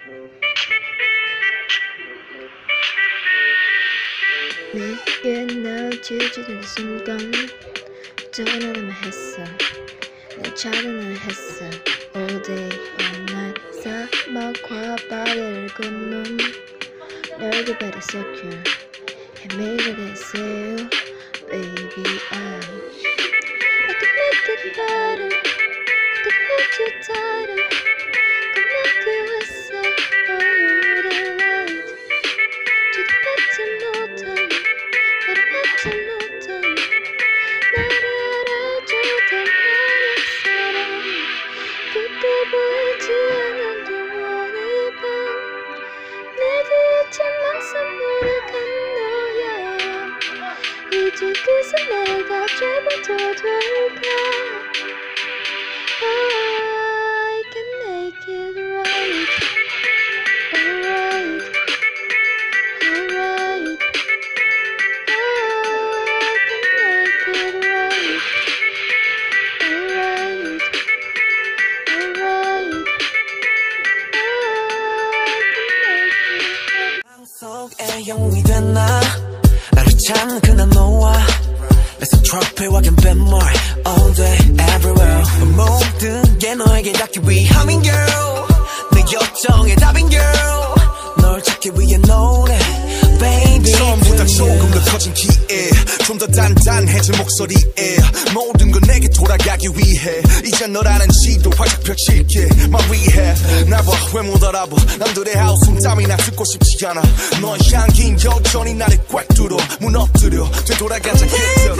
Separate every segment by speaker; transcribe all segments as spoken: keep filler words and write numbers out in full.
Speaker 1: 내게 나오지지는 순간 전화를 했어. 내 차단을 했어. All day all night 사막과 바다를 건넌 널 better secure and make it sail baby I I could make it better I could hold you tighter could make you whistle all the light 주도받지 못한 나를 받지 못한 나를 알아주던 나의 사랑 그때 보이지 않는 동안의 밤 내게 잊지만 선물을 간 너야 이제 그새 내가 죄부터될까 I can make it right alright alright I can make it right alright alright
Speaker 2: 속에 영웅이 됐나 나를 찾는 그날 너와 Let's trophy walking 뱃멀 all day everywhere 모든 게 너에게 닿기 위함인 girl 내 요청의 답인 girl 널 찾기 위해 노래 baby
Speaker 3: 처음보다 조금 더 커진 기에 좀 더 단단해진 목소리에 모든 건 내게 돌아가기 위해 이제 너라는 지도 활짝 펼칠게 My rehab 날 봐 왜 못 알아봐 남들의 하우스 땀이나 듣고 싶지 않아 너의 향긴 여전히 나를 꽉 뚫어 무너뜨려 되돌아가자 그대로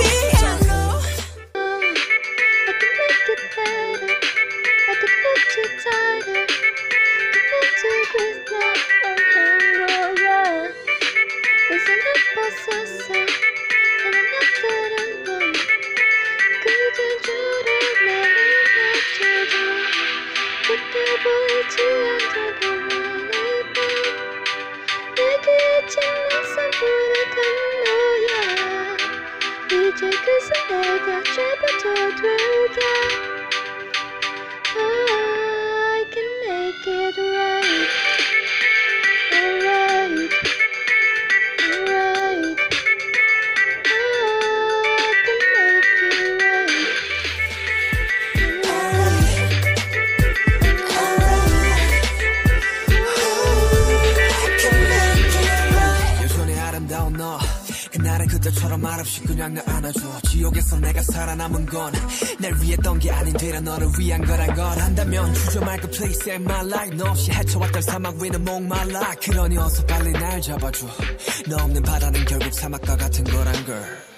Speaker 1: 그때 보이지 않던 동안의 밤 내게 잊지만 선물을 간 너야 이제 그새 내가 죄부터 될까 I can make it right alright alright I can make it right
Speaker 2: 너 그날은 그때처럼 말없이 그냥 날 안아줘 지옥에서 내가 살아남은 건 날 위했던 게 아닌 되려 너를 위한 거란 걸 한다면 주저말 그 place in my life 너 없이 헤쳐왔던 사막 위는 목말라 그러니 어서 빨리 날 잡아줘 너 없는 바다는 결국 사막과 같은 거란 걸